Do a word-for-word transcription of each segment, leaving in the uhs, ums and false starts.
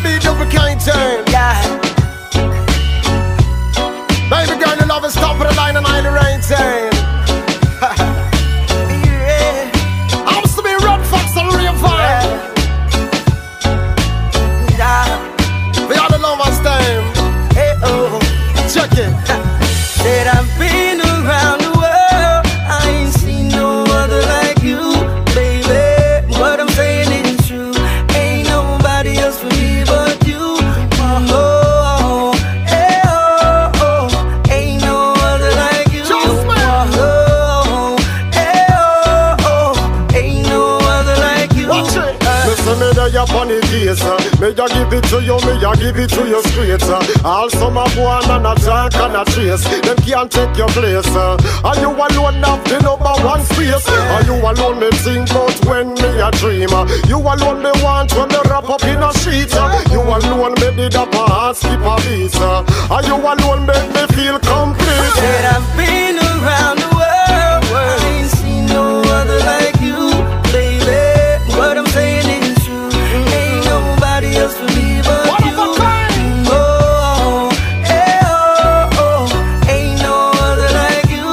be double kind time. Yeah. Baby girl, you love is top of the line and I the rain time. Yeah. I'm to be Red Fox and Rayvon. Yeah. We are the lovers time. Hey, oh. Check it. Said I've been around the world, I ain't seen no other like you, baby. What I'm saying is true, ain't nobody else for me but you. Oh, oh, hey, oh, oh, ain't no other like you. Oh, hey, oh, oh, ain't no other like you. Watch it. Listen me there up on the case, uh. Me a give it to you, me a give it to you straight, uh. Also my boy and a jack and a trace, them can't take your place, uh. Are you alone have the number one space? Are you alone me think about when me a dream? uh. You alone me want when me wrap up in a sheet, uh. You alone me did up a heart skip a beat, uh. Are you alone make me feel complete? Said I've been around the world, I ain't seen no other like you, baby. What I'm saying is true, ain't nobody else for me but What you. of a kind? Oh, hey, oh, oh, ain't no other like you.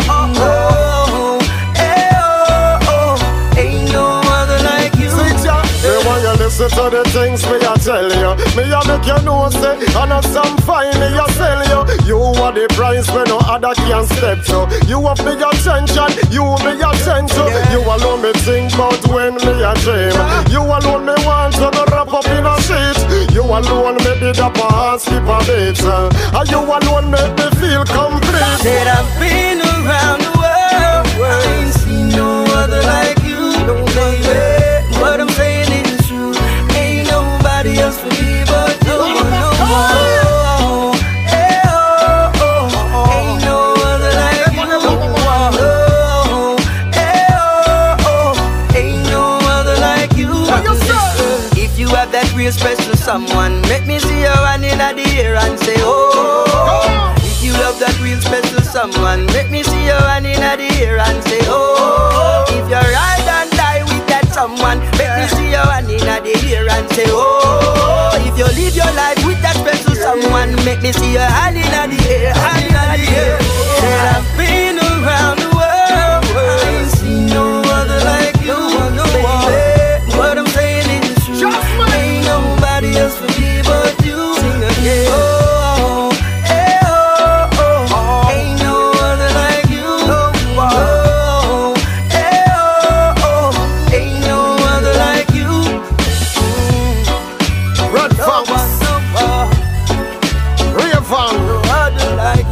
Oh, hey, oh, oh, ain't no other like you. See ya, me want you listen to the things me a tell you. Me a make you know say, and a some fine me a sell you. You are the price when no other can step to. You have me attention, you me attend to. You alone me think about when me a dream. You alone me want to me wrap up in a sheet. You alone me did up a heart skip a beat, uh. And you alone make me feel complete. Said I've been around the world, I ain't seen no other like you, baby. What I'm saying is true, ain't nobody else for me but you. No more. Hey, oh, oh, ain't no other like you. Oh, hey, oh, oh, ain't no other like you. If you have that real special someone, make me see your hand in the air and say, oh. If you love that real special someone, make me see your hand in the air and say, oh. If you ride and die with that someone, make me see your hand in the air and say, oh. If you live your life with that special someone, make me see your hand in the air, hand in the air. Said I've been around the world, I ain't seen no other like you, baby. What I'm saying is true, ain't nobody else for me but you. Sing again. Oh, hey, oh, oh, ain't no other like you. Oh, hey, oh, oh, ain't no other like you. Red Fox, No one, no Rayvon, other like